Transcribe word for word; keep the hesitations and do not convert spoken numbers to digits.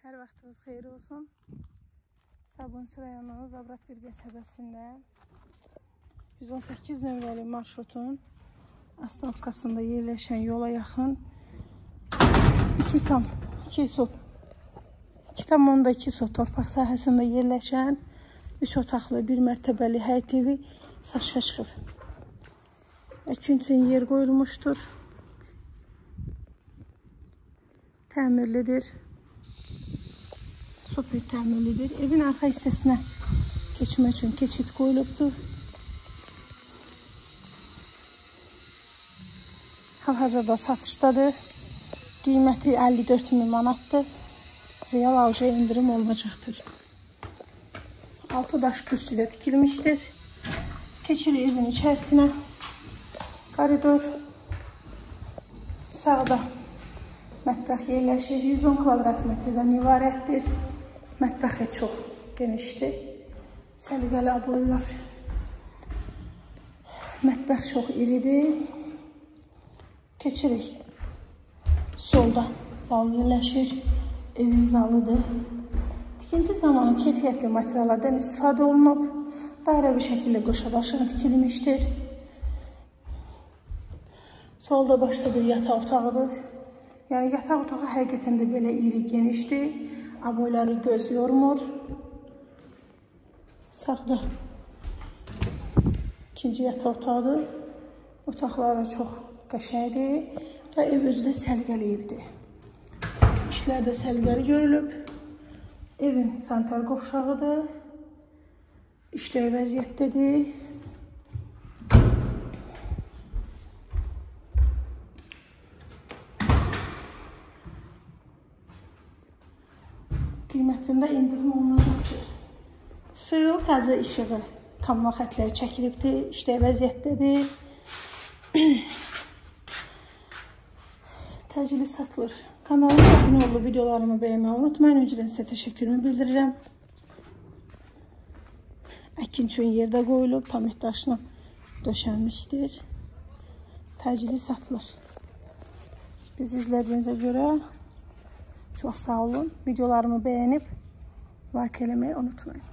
Hər vaxtınız xeyir olsun. Sabunçu rayonu Zabrat bir qəsəbəsində yüz on səkkiz nömrəli marşrutun astankasında yerləşən yola yaxın iki tam iki sot iki tam onda iki sot torpaq sahəsində yerləşən üç otaqlı bir mərtəbəli həyət evi satışa çıxıb. Əkin üçün yer qoyulmuşdur. Təmirlidir. Super təmirlidir. Evin arxa hissəsinə keçmək üçün keçid qoyulubdur. Hal-hazırda satışdadır. Qiyməti əlli dörd min manatdır. Real alıcıya indirim olunacaqdır. Altı daş kürsüdə tikilmişdir. Keçirik evin içərisinə. Koridor. Sağda mətbəx yerləşir. yüz on kvadrat metrdən ibarətdir. Mətbəxi çox genişdir. Səliqəli aboylar. Mətbəx çox iridir. Keçirik. Solda zal yerləşir. Evin zalıdır. Tikinti zamanı keyfiyyətli materiallardan istifadə olunub. Dairə bir şəkildə qoşa-başına tikilmişdir. Solda başda bir yataq otağıdır. Yəni yataq otağı həqiqətən də belə iri, genişdir. Aboyları göz yormur. Sağda ikinci yataq otağıdır. Otaqları çox qəşəngdir və ev özü də səliqəli evdir. İşlərdə səliqəli görülüb. Evin sanitar qovşağıdır. İşləyə vəziyyətdədir. Qiymətində indirim olunacaqdır. Suyu, qazı, işığı tamam xətləri çəkilibdir. İşləyə vəziyyətdədir. Təcili satılır. Kanalıma abunə olub videolarımı bəyənməyi unutmayın. Öncədən sizə təşəkkürümü bildirirəm. Əkin üçün yerdə qoyulub, tam daşına döşənmişdir. Təcili satılır. Bizi izlədiyinizə görə çox sağ olun. Videolarımı bəyənib like eləməyi unutmayın.